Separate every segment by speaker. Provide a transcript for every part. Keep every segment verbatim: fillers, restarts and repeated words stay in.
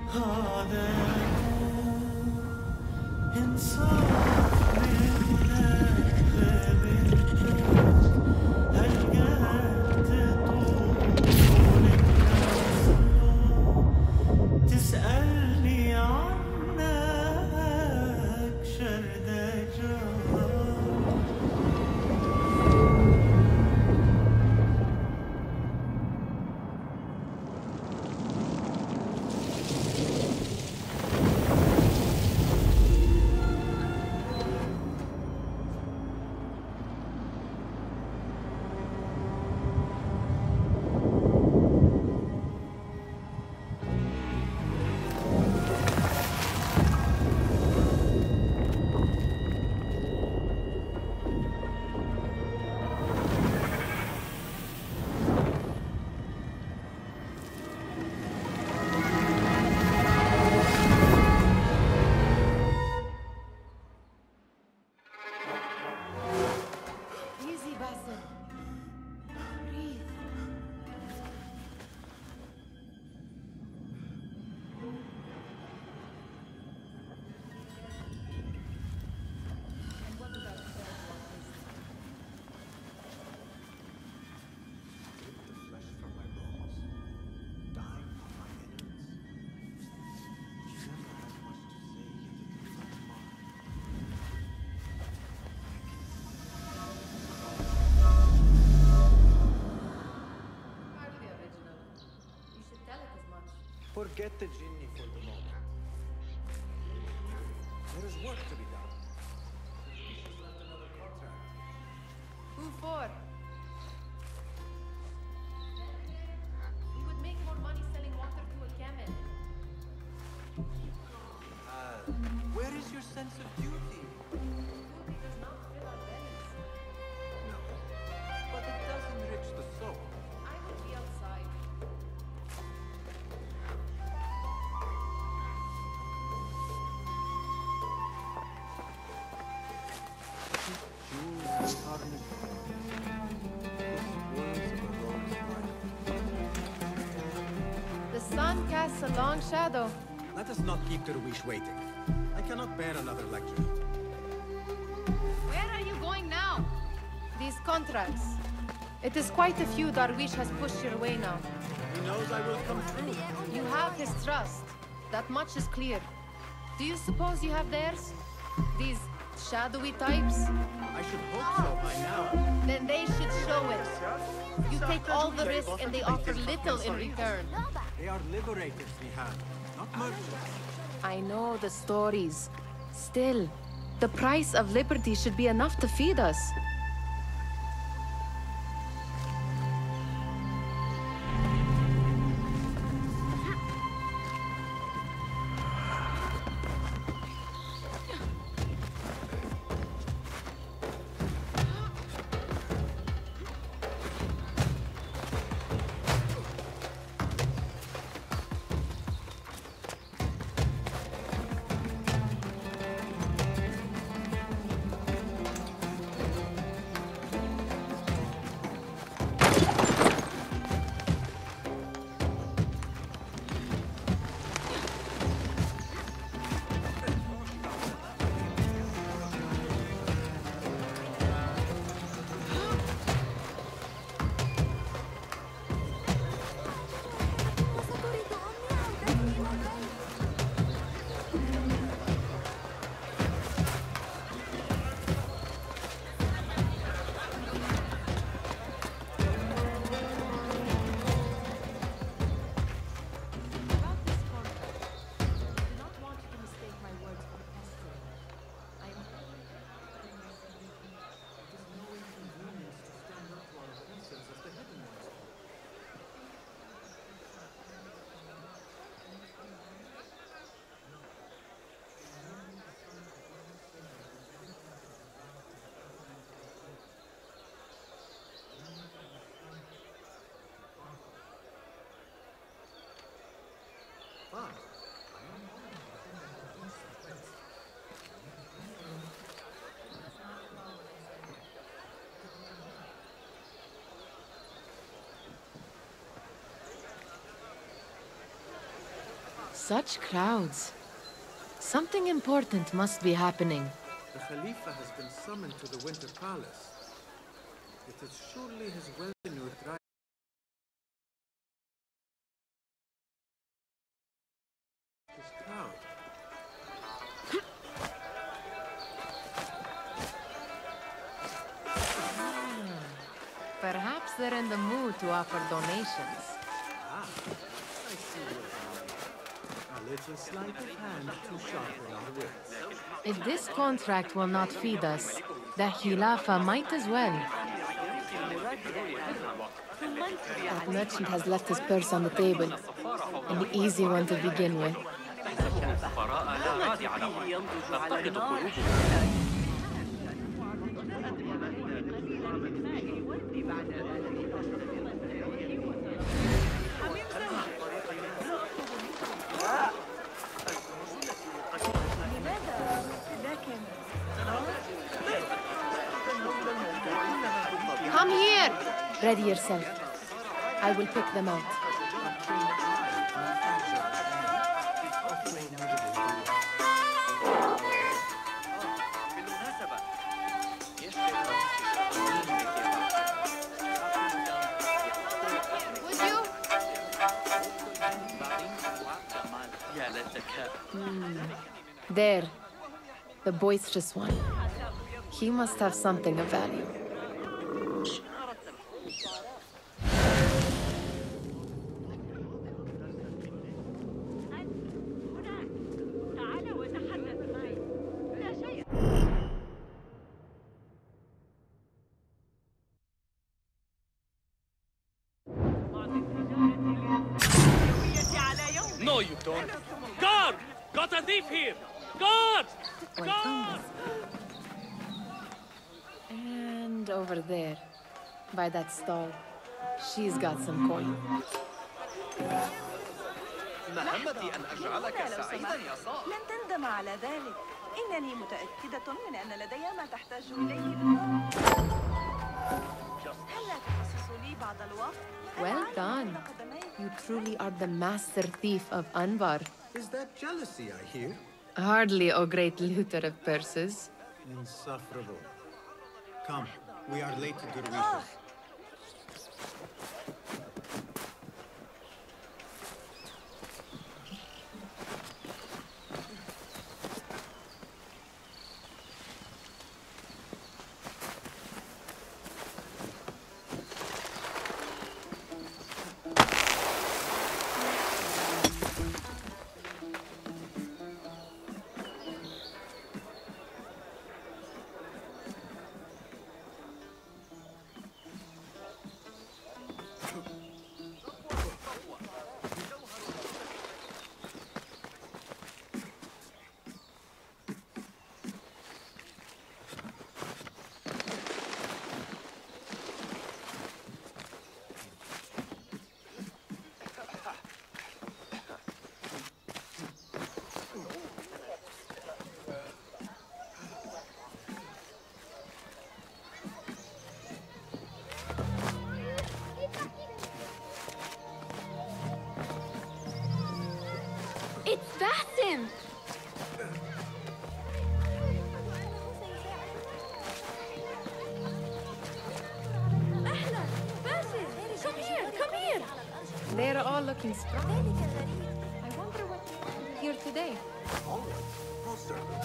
Speaker 1: Forget the Jinni for the moment. There is work to be done. She's left another contract.
Speaker 2: Who for? We would make more money selling water to a camel.
Speaker 1: Uh, where is your sense of duty?
Speaker 2: Duty does not fill our bellies.
Speaker 1: No, but it does enrich the soul.
Speaker 2: I will be outside. The sun casts a long shadow.
Speaker 3: Let us not keep Darwish waiting. I cannot bear another lecture.
Speaker 2: Where are you going now? These contracts. It is quite a few Darwish has pushed your way now.
Speaker 3: He knows I will come through.
Speaker 2: You have his trust. That much is clear. Do you suppose you have theirs? These shadowy types?
Speaker 3: I should hope so by now.
Speaker 2: Then they should show it. You take all the risk and they offer little in return.
Speaker 3: They are liberators, Nihan, not merchants.
Speaker 2: I know the stories. Still, the price of liberty should be enough to feed us. Such crowds. Something important must be happening.
Speaker 3: The Khalifa has been summoned to the Winter Palace. It is surely his well-known drive. His crowd.
Speaker 2: Perhaps they're in the mood to offer donations.
Speaker 3: Ah, I see what you mean. A little sleight of hand to sharpen our wits.
Speaker 2: If this contract will not feed us, the Khilafah might as well. That merchant has left his purse on the table. An easy one to begin with. Come here! Ready yourself. I will pick them out. Would you? Hmm. There. The boisterous one. He must have something of value.
Speaker 1: No, you don't. Guard! Got a thief here! Guard! Guard!
Speaker 2: And over there, by that stall, she's got some coin.
Speaker 1: مهمتي أن أجعلك سعيدا يا صاح.
Speaker 4: لن تندم على ذلك. إنني متأكدة من أن لدي ما تحتاج إليه الآن. هل لا تخصص لي بعض الوقت؟
Speaker 2: Well done. You truly are the master thief of Anbar.
Speaker 3: Is that jealousy I hear?
Speaker 2: Hardly, O great looter of purses.
Speaker 3: Insufferable. Come, we are late to Derwishes.
Speaker 2: It's Basim! Come here, come here! They're all looking strong. I wonder what they're here today.
Speaker 3: All right, most certainly.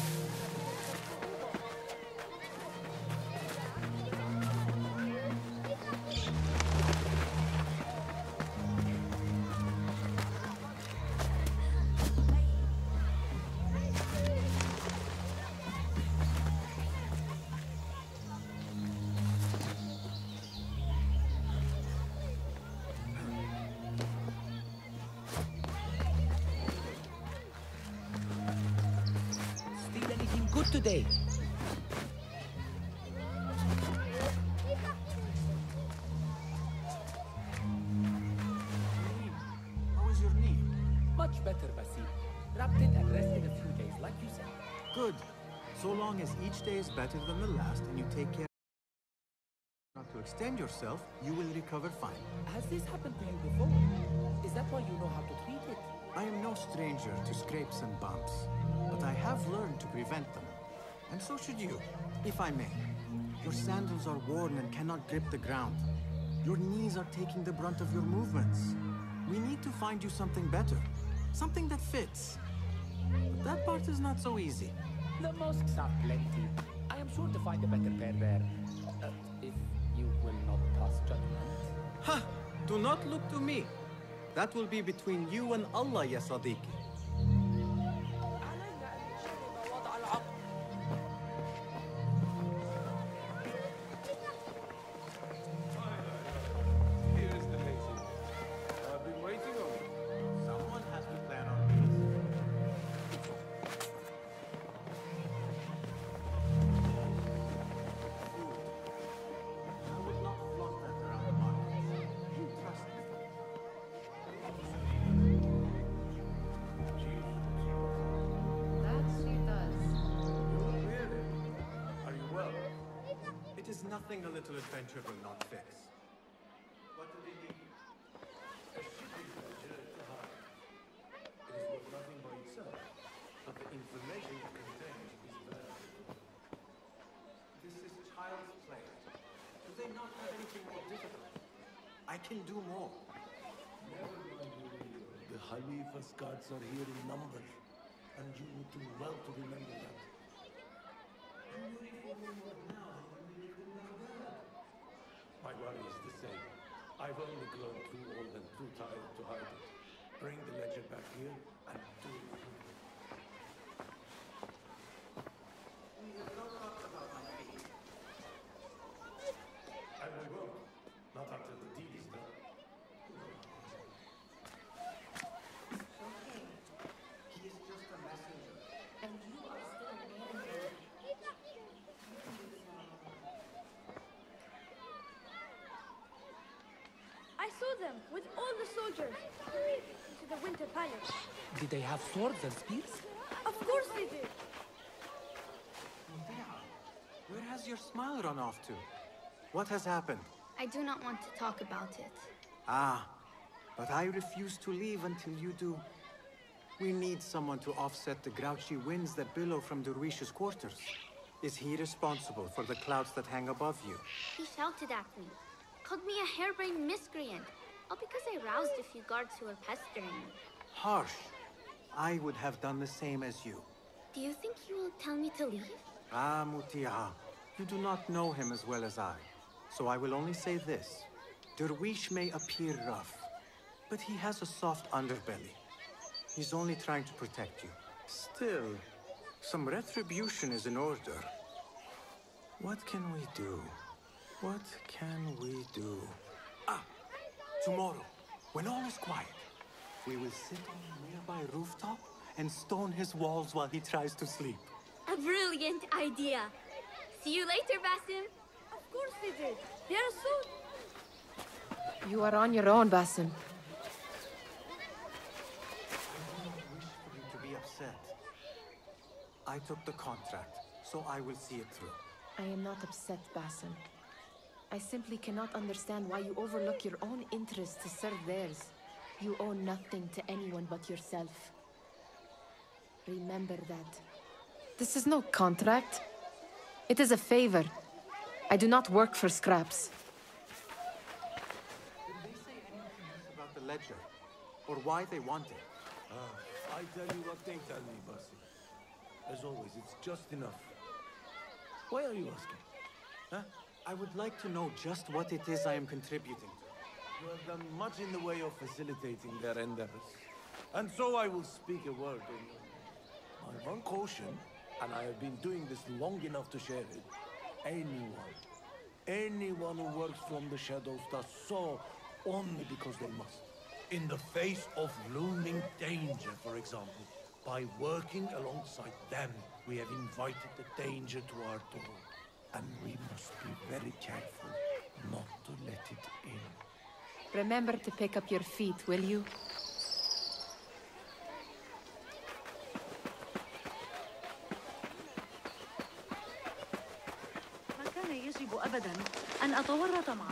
Speaker 1: Good today.
Speaker 3: How is your knee?
Speaker 1: Much better, Basim. Wrapped it and rested a few days, like you said.
Speaker 3: Good. So long as each day is better than the last and you take care not to extend yourself, you will recover fine.
Speaker 1: Has this happened to you before? Is that why you know how to treat it?
Speaker 3: I am no stranger to scrapes and bumps, but I have learned to prevent them. And so should you, if I may. Your sandals are worn and cannot grip the ground. Your knees are taking the brunt of your movements. We need to find you something better. Something that fits. But that part is not so easy.
Speaker 5: The mosques are plenty. I am sure to find a better pair there. Uh, if you will not pass judgment.
Speaker 3: Ha! Do not look to me. That will be between you and Allah, ya Sadiqi. Nothing a little adventure will not fix. What do they need? A shipping ledger to hide. It is worth nothing by itself, but the information it contains is valuable. This is child's play. Do they not have anything more difficult? I can do more.
Speaker 6: The Khalifa's guards are here in number, and you would do well to remember that. My worry is the same. I've only grown too old and too tired to hide it. Bring the ledger back here and do it. And we won't. Not until the deed is done.
Speaker 3: Okay. He is just a messenger.
Speaker 2: And you are still an heir.
Speaker 7: I saw them with all the soldiers into the Winter Palace.
Speaker 5: Did they have swords and spears?
Speaker 7: Of course they did.
Speaker 3: Where has your smile run off to? What has happened?
Speaker 8: I do not want to talk about it.
Speaker 3: Ah, but I refuse to leave until you do. We need someone to offset the grouchy winds that billow from Derwish's quarters. Is he responsible for the clouds that hang above you?
Speaker 8: He shouted at me, called me a harebrained miscreant, all because I roused a few guards who were pestering me.
Speaker 3: Harsh. I would have done the same as you.
Speaker 8: Do you think he will tell me to leave?
Speaker 3: Ah, Mutiha, you do not know him as well as I. So I will only say this. Derwish may appear rough, but he has a soft underbelly. He's only trying to protect you. Still, some retribution is in order. What can we do? What can we do? Ah! Tomorrow, when all is quiet, we will sit on a nearby rooftop and stone his walls while he tries to sleep.
Speaker 8: A brilliant idea. See you later, Basim.
Speaker 7: Of course they did. They are so...
Speaker 2: You are on your own, Basim.
Speaker 3: I do not wish for you to be upset. I took the contract, so I will see it through.
Speaker 2: I am not upset, Basim. I simply cannot understand why you overlook your own interests to serve theirs. You owe nothing to anyone but yourself. Remember that. This is no contract. It is a favor. I do not work for scraps.
Speaker 3: Did they say anything else about the ledger? Or why they want it?
Speaker 6: Ah, I tell you what they tell me, Basim. As always, it's just enough. Why are you asking?
Speaker 3: Huh? I would like to know just what it is I am contributing to.
Speaker 6: You have done much in the way of facilitating their endeavors. And so I will speak a word on my one caution, and I have been doing this long enough to share it. Anyone, anyone who works from the shadows does so only because they must. In the face of looming danger, for example. By working alongside them, we have invited the danger to our door. And we must be very careful not to let it in.
Speaker 2: Remember to pick up your feet, will you?
Speaker 4: ما كان يجب أبداً أن أتورط معه.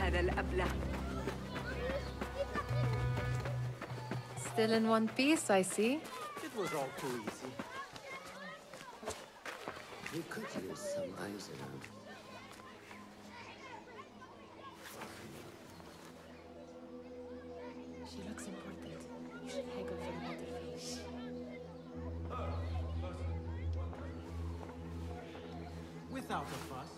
Speaker 4: هذا الأبله.
Speaker 2: Still in one piece, I see.
Speaker 3: It was all too easy.
Speaker 9: We could use some eyes around.
Speaker 2: She looks important. You should haggle for a better face.
Speaker 3: Without a fuss.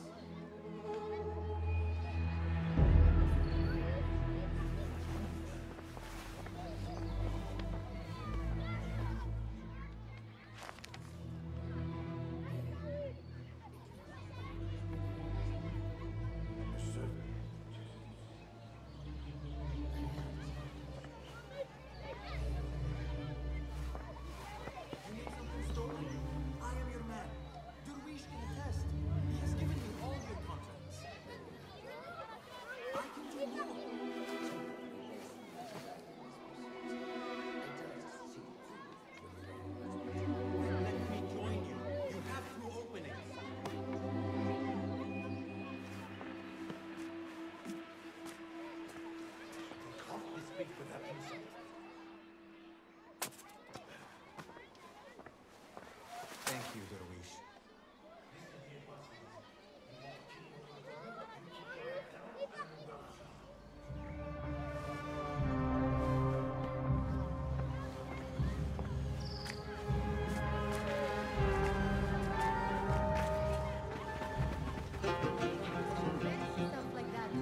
Speaker 3: Thank you, Derwish.
Speaker 2: Stuff like that.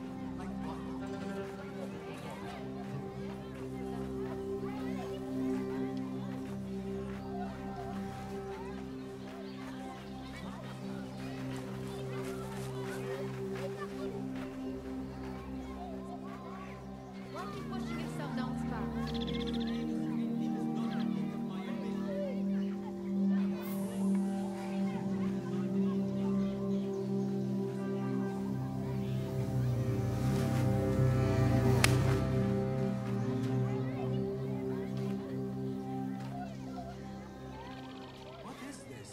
Speaker 2: Why keep pushing yourself down spout?
Speaker 3: What is this?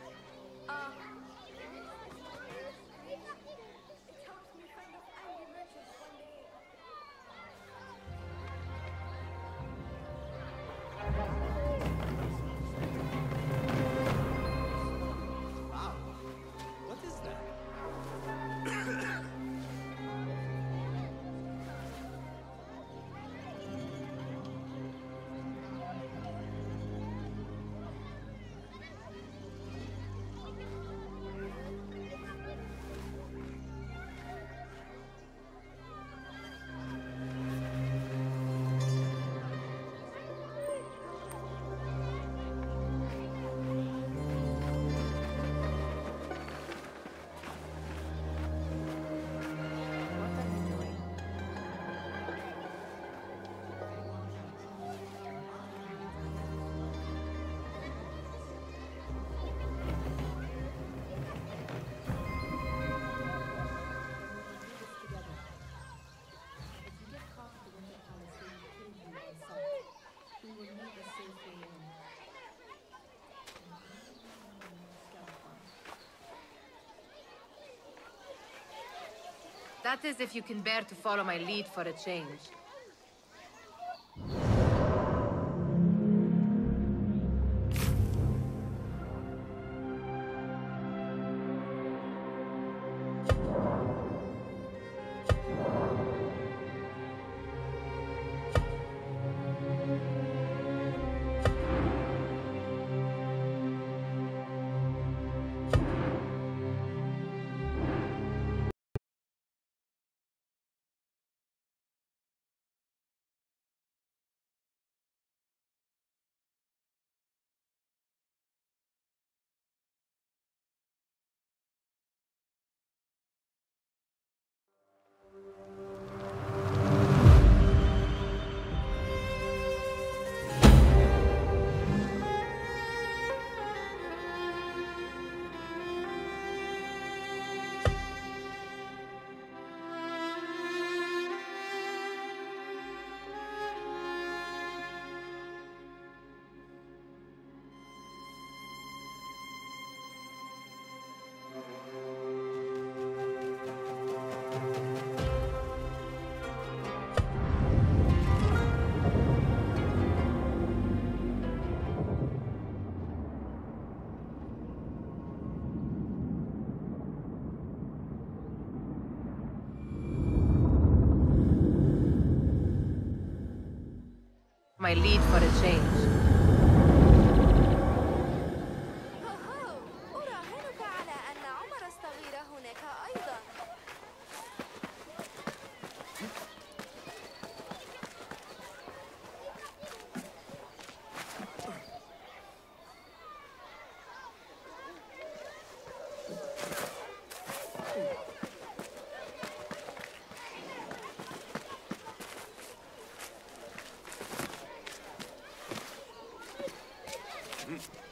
Speaker 3: Wow. What is that?
Speaker 2: What are you doing? That is if you can bear to follow my lead for a change.
Speaker 10: my lead for a change.
Speaker 11: أراهنك على أن عمر الصغير هناك أيضا.
Speaker 6: Hmm.